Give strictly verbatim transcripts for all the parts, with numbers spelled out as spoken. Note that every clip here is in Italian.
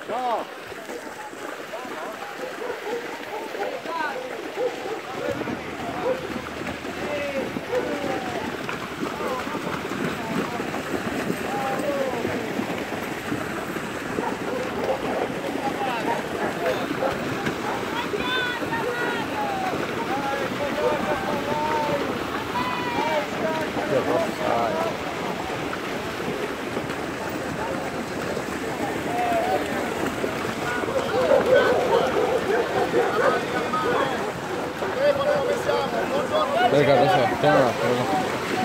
Raga, adesso piano un attimo.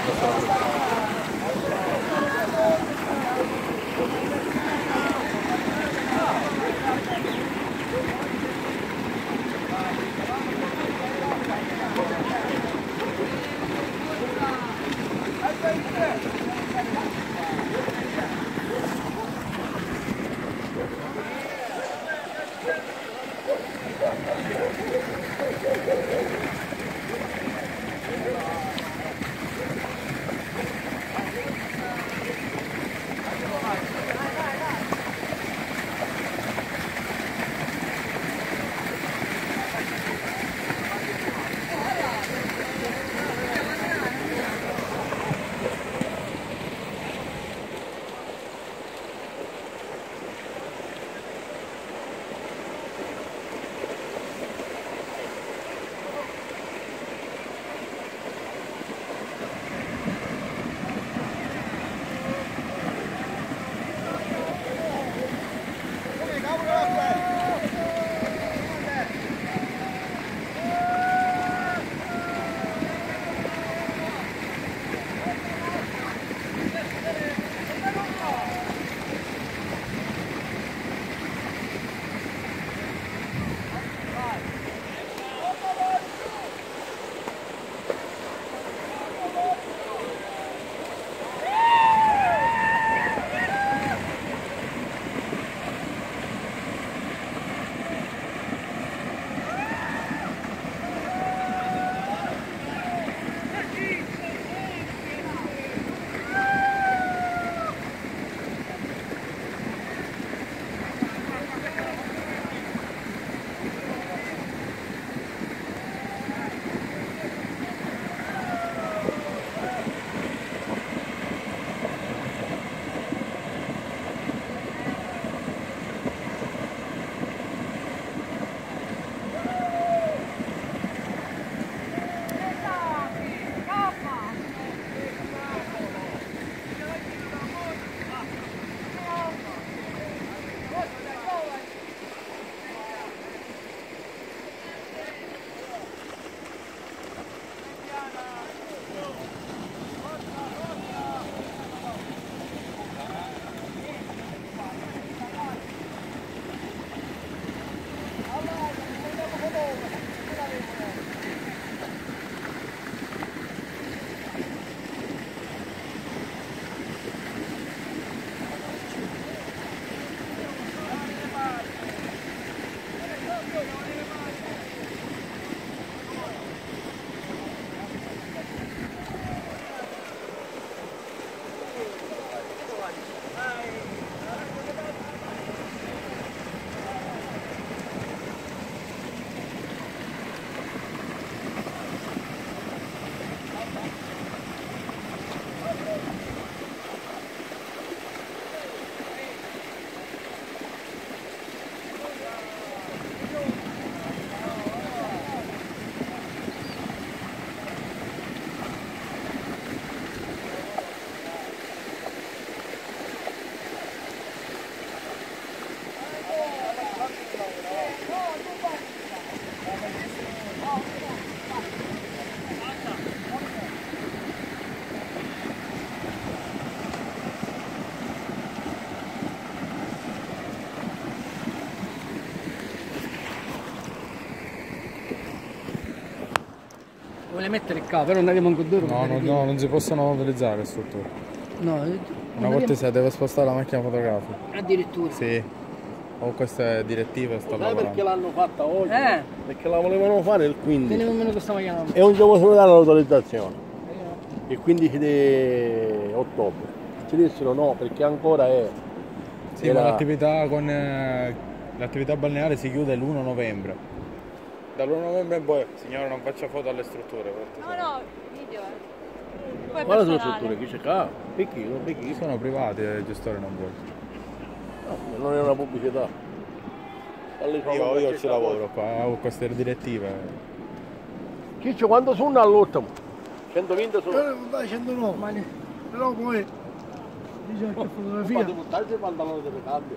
Vuole mettere qua, però non abbiamo ancora due. No, no, no, non si possono utilizzare le strutture. No, una volta si deve spostare la macchina fotografica. Addirittura? Sì. O queste direttive stanno lavorando. Sai perché l'hanno fatta oggi? Eh. Perché la volevano fare il quindici. Tieni nemmeno che stiamo chiamando. E non ci possono dare l'autorizzazione. Il quindici di ottobre. Ci dissero no, perché ancora è Sì, Era- ma l'attività con eh, l'attività balneare si chiude l'primo novembre. Dall'primo novembre in poi, signora, non faccia foto alle strutture. per No, cortesia. no, video. eh. Poi Quale sono le personale. strutture? Chi c'è qua? Picchi, non picchi. Sono privati e il gestore non vuole. No, non è una pubblicità. Lì fa Io, una io ci pubblicità. lavoro qua, ho queste direttive. Chi c'è quando sono all'ultimo? centoventi sono. Io dai centonove, ma ne- però poi dice che fotografia. Fate buttarci il pantalone delle calde.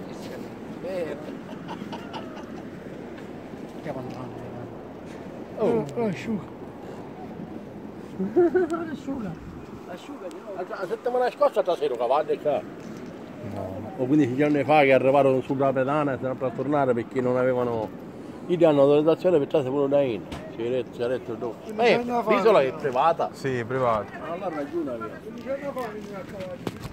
Che pantalone. Oh, oh, asciuga. Asciuga. La settimana scorsa stasera cavalli qua. No. O quindici giorni fa che arrivarono sulla pedana e sono per tornare perché non avevano. Gli danno autorizzazione per trarsi pure da in. Sigarette, sigarette dopo. Ma è- l'isola è privata. Sì, privati. Allora ragione aveva. quindici anni fa veniva a cavallo.